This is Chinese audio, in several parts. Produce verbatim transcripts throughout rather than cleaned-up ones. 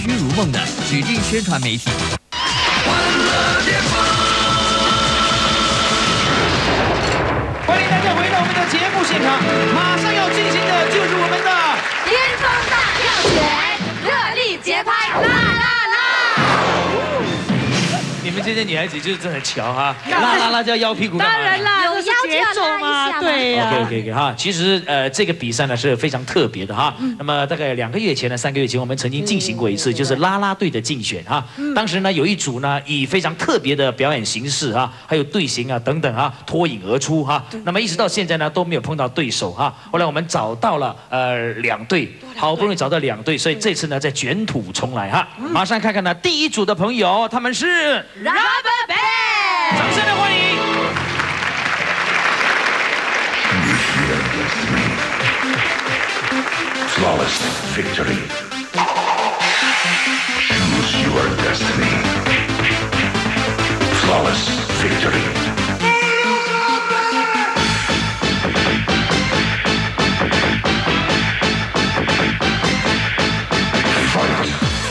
君如梦的指定宣传媒体。欢乐巅峰， 欢迎大家回到我们的节目现场，马上要进行的就是我们的巅峰大票选，热力节拍，啦啦啦！ 你们这些女孩子就是真的巧哈，啦啦啦叫腰屁股干嘛？ 当然啦， 有这是腰就要节奏拉一下嘛对呀。 OK OK OK 哈，其实呃这个比赛呢是非常特别的哈。那么大概两个月前呢，三个月前我们曾经进行过一次，就是啦啦队的竞选哈。当时呢有一组呢以非常特别的表演形式哈，还有队形啊等等哈脱颖而出哈。那么一直到现在呢都没有碰到对手哈。后来我们找到了呃两队，好不容易找到两队，所以这次呢再卷土重来哈。马上看看呢第一组的朋友，他们是 Rubber Band， 掌声的欢迎。 Flawless victory. Choose your destiny. Flawless victory. Fight.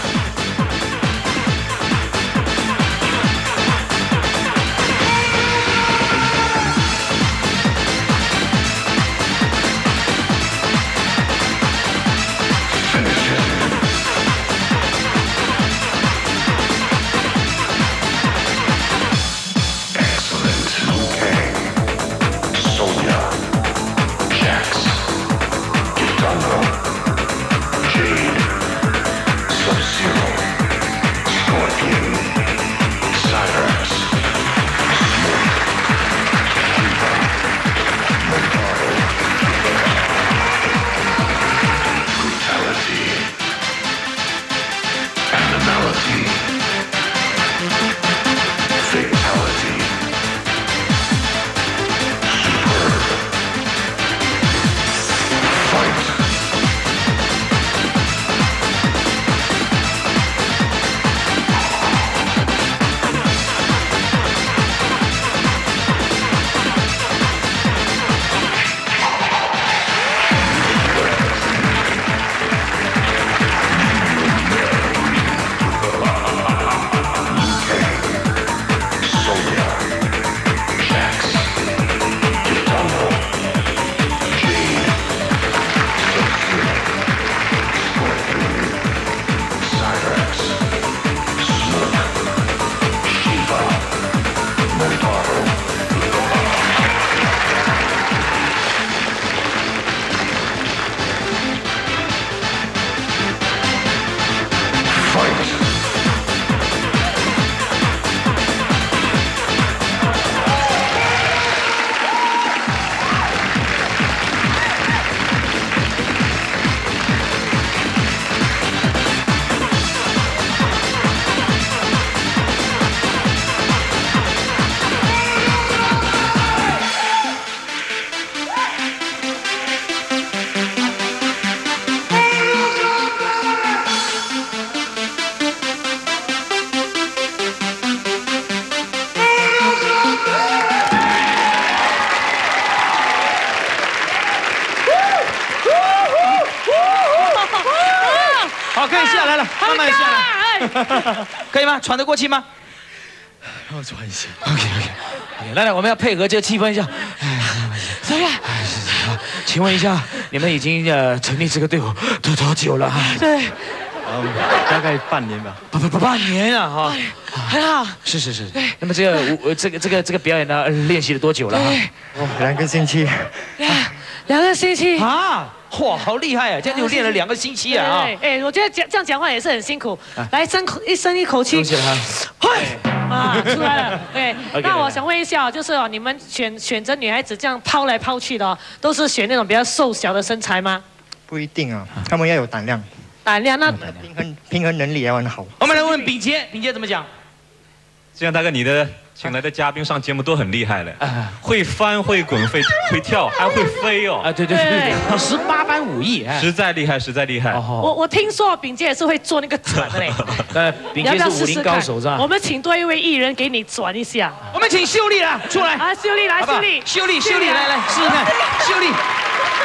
好，可以下来了，慢慢下来，可以吗？喘得过气吗？ 让我喘一下。 OK OK， 来来，我们要配合这个气氛一下。哎， 怎么样？ 请问一下，你们已经呃成立这个队伍多多久了？ 对， 嗯，大概半年吧。 不不不，半年啊哈。 很好。 是是是。那么这个舞这个这个这个表演呢，练习了多久了？ 哦，两个星期。 两两个星期。 啊！哇，好厉害啊！这样就练了两个星期啊！ 对，哎，我觉得讲这样讲话也是很辛苦。来，深口一深一口气。 恭喜他。 嘿，啊，出来了。对，那我想问一下，就是哦，你们选选择女孩子这样抛来抛去的，都是选那种比较瘦小的身材吗？ 不一定啊，他们要有胆量。 胆量那平衡平衡能力也要很好。 我们来问炳杰，炳杰怎么讲？ 这样大概你的请来的嘉宾上节目都很厉害了，会翻、会滚、会会跳，还会飞哦！ 啊，对对对对，十八般武艺， 实在厉害，实在厉害。 我我听说炳杰也是会做那个转的嘞。 呃，炳杰是武林高手是吧？ 我们请多一位艺人给你转一下。 我们请秀丽啦出来。 啊，秀丽来，秀丽， 秀丽，秀丽来来试试看，秀丽。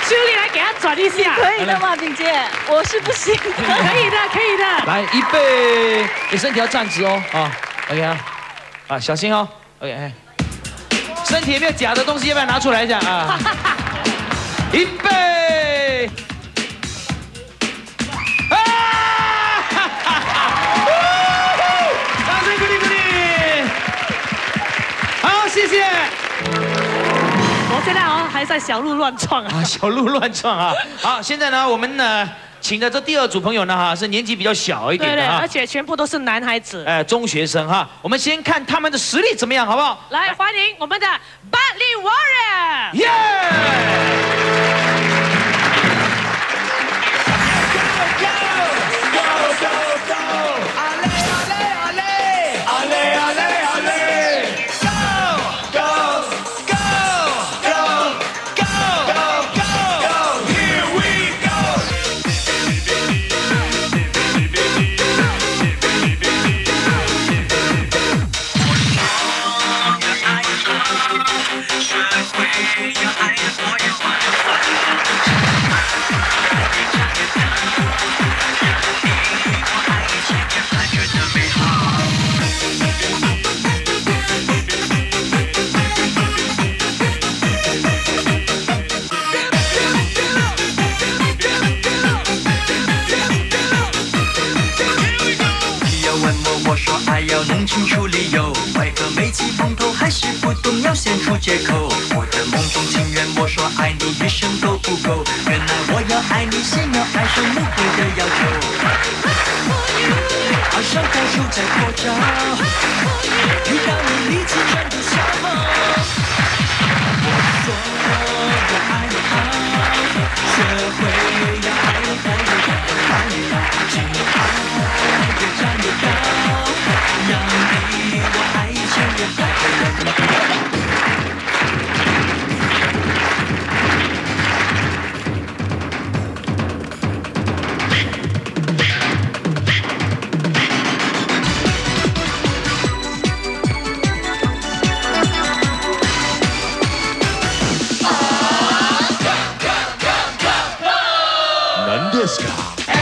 秀丽来给他转一下。 可以的吗，炳姐？我是不行的。 可以的，可以的。 来，预备，你身体要站直哦，啊 ，OK 啊，啊，小心哦 ，OK， 哎，身体有没有假的东西，要不要拿出来一下啊？预备，啊！掌声鼓励鼓励，好，谢谢。 我现在哦还在小鹿乱撞啊， 啊，小鹿乱撞啊！好，现在呢，我们呢请的这第二组朋友呢哈是年纪比较小一点对对， 的哈而，且全部都是男孩子。 哎，中学生哈，我们先看他们的实力怎么样，好不好？ 来，欢迎我们的 Buddy Warrior。 耶！ 要弄清楚理由，为何每次碰头还是不懂要献出借口？我的梦中情人，我说爱你一生都不够，原来我要爱你先要爱上你对的要求。而伤口就在扩张，遇到你力气全都消耗。我说要爱你好，学会要爱你活得越快乐，只能爱越站越高。让你我爱一千年快乐。 何ですか？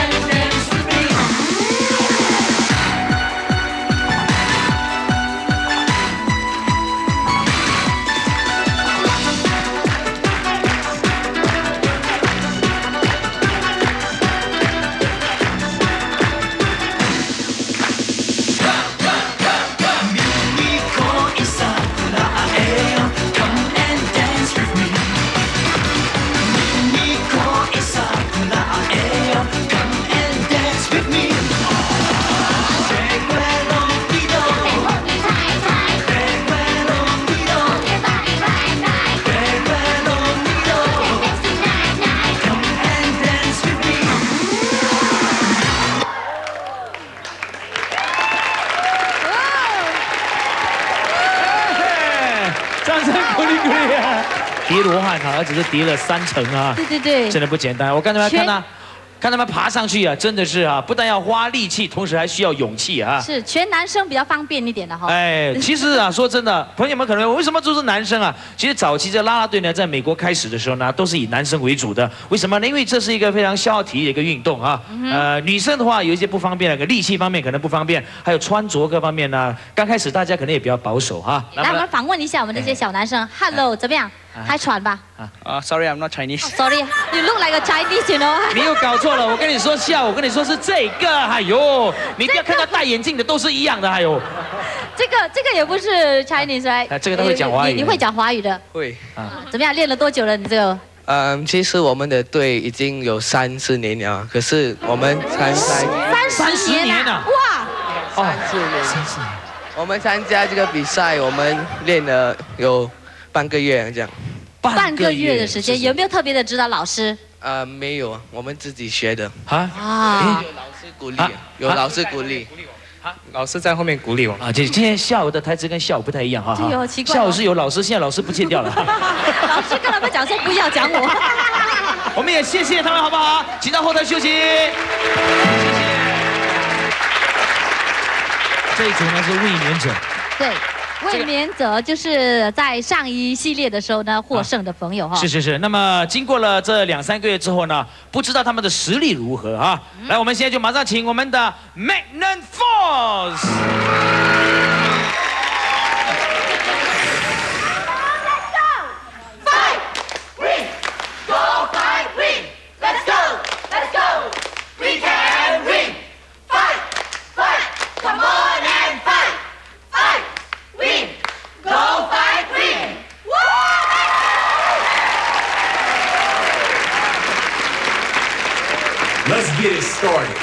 叠罗汉哈，而且是叠了三层啊！ 对对对， 真的不简单。我刚才看他，看他们爬上去啊，真的是啊，不但要花力气，同时还需要勇气啊。 是全男生比较方便一点的哈。 哎，其实啊，说真的，朋友们可能为什么都是男生啊？其实早期这啦啦队呢，在美国开始的时候呢，都是以男生为主的。为什么呢？因为这是一个非常消耗体力的一个运动啊。嗯、呃，女生的话有一些不方便，那个力气方面可能不方便，还有穿着各方面呢，刚开始大家可能也比较保守哈。 来，我们访问一下我们这些小男生。哎、Hello， 怎么样？还喘吧？ 啊、uh, ，Sorry，I'm not Chinese。Oh, Sorry，you look like a Chinese，you know？ 你又搞错了，我跟你说下午，我跟你说是这个，哎呦，你不要看到戴眼镜的都是一样的，哎呦。 这个这个也不是 Chinese， right？、 啊、这个他会讲华语你，你会讲华语的？ 会。 啊，怎么样？练了多久了？你这个？ 嗯，其实我们的队已经有三四年了，可是我们参赛三十年啊！哇！ 三四年，三四年。我们参加这个比赛，我们练了有半个月这样。 半个月的时间，有没有特别的指导老师？ 呃，没有，我们自己学的。 啊啊！有老师鼓励，有老师鼓励。 老师在后面鼓励我啊！今今天下午的台词跟下午不太一样哈。 有奇怪。 下午是有老师，现在老师不见掉了。 老师跟他们讲说不要讲我。 我们也谢谢他们，好不好？请到后台休息。谢谢。这一组呢是卫冕者。 对。 魏绵泽就是在上一系列的时候呢获胜的朋友哈。 是是是。那么经过了这两三个月之后呢，不知道他们的实力如何啊？嗯、来，我们现在就马上请我们的 Magnum Force。 Let's get it started.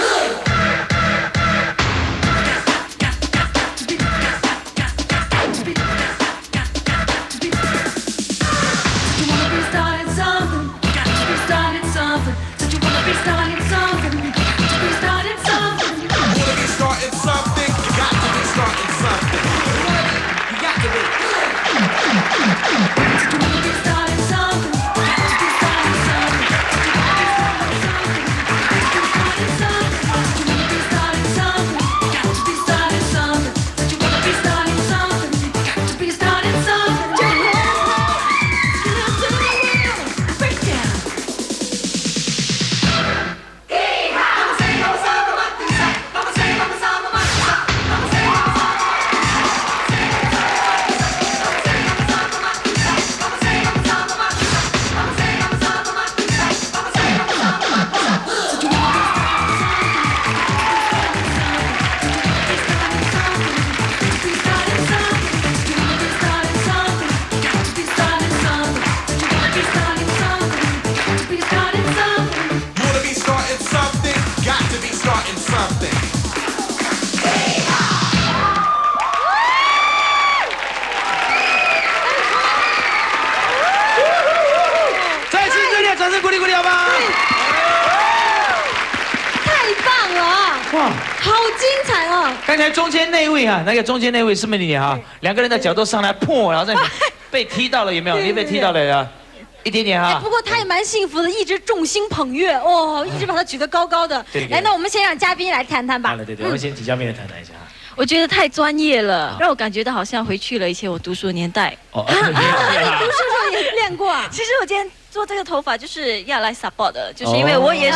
好精彩哦！ 刚才中间那位啊，那个中间那位是不是你啊？两个人的脚都上来，破，然后在被踢到了，有没有？你被踢到了呀？一点点哈。 不过他也蛮幸福的，一直众星捧月哦，一直把他举得高高的。来，那我们先让嘉宾来谈谈吧。 好了，对对，我们先请嘉宾来谈谈一下。 我觉得太专业了，让我感觉到好像回去了以前我读书的年代。 哦， 你读书的时候也练过啊？ 其实我今天做这个头发就是要来 support 的，就是因为我也是。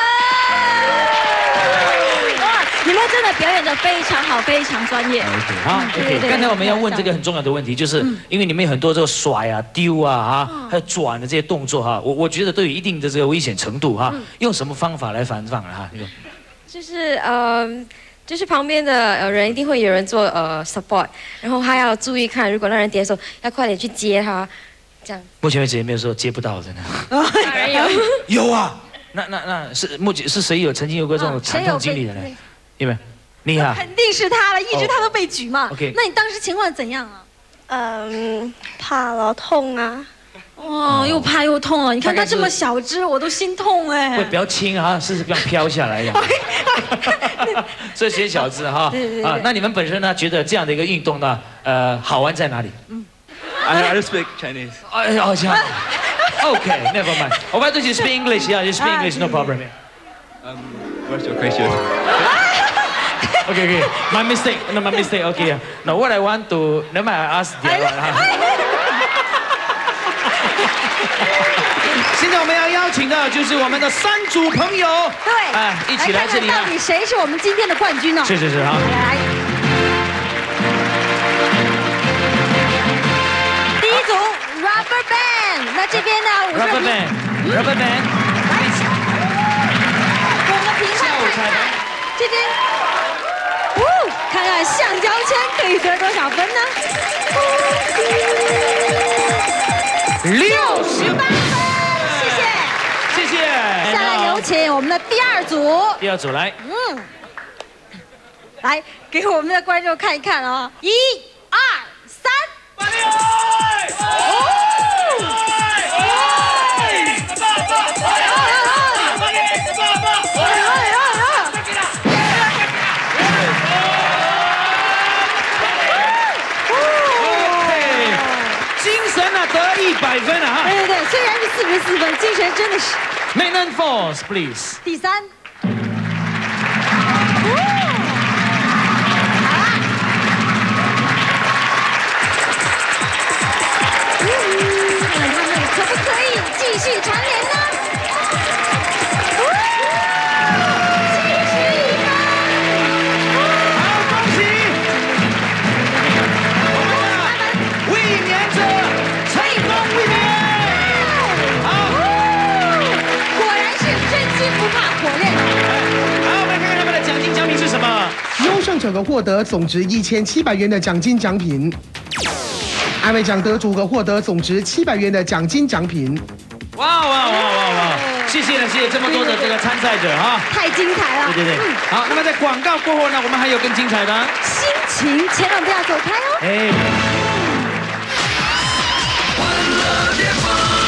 你们真的表演得非常好，非常专业。 OK， 好 ，OK。刚才我们要问这个很重要的问题，就是因为你们有很多这个甩啊、丢啊、啊，还有转的这些动作哈，我我觉得都有一定的这个危险程度哈。用什么方法来防范啊？哈， 就是呃，就是旁边的呃人一定会有人做呃 support， 然后还要注意看，如果那人跌的时候，要快点去接他，这样。 目前为止也没有说接不到，真的。 当然有。 有啊，那那那是目前是谁有曾经有过这种惨痛经历的呢？有没有？你啊， 肯定是他了，一直他都被举嘛。 OK， 那你当时情况怎样啊？ 嗯，怕了，痛啊。 哇，又怕又痛啊！你看他这么小只，我都心痛哎。 会比较轻啊，是是这样飘下来呀。这些小只哈啊，那你们本身呢，觉得这样的一个运动呢，呃，好玩在哪里？嗯 I I speak Chinese. 哎，好像。Okay, never mind. Oh, why don't you speak English? Yeah, you speak English, no problem. Um, what's your question? Okay, okay. My mistake. No, my mistake. Okay. Now, what I want to, never mind. I ask the other one. 现在我们要邀请的就是我们的三组朋友， 对， 哎，一起来这里啊。 到底谁是我们今天的冠军呢？ 是是是，好。 来，第一组 Rubber Band， 那这边呢 ？Rubber Band，Rubber Band。 我们评判看看，这边，哦，看看橡胶圈可以得多少分呢？六十八分，谢谢， 谢谢。 下来有请我们的第二组。 第二组来。 嗯，来给我们的观众看一看啊！一、二、三。 得一百分啊！哈， 对对对，虽然是四十四分，精神真的是。 Magnum Force, please。 第三。好了。 者可获得总值一千七百元的奖金奖品。安慰奖得主可获得总值七百元的奖金奖品。 哇哇哇哇哇！谢谢了，谢谢这么多的这个参赛者哈， 太精彩了。 对对对，好，那么在广告过后呢，我们还有更精彩的心情，千万不要走开哦。 哎。 欢乐巅峰。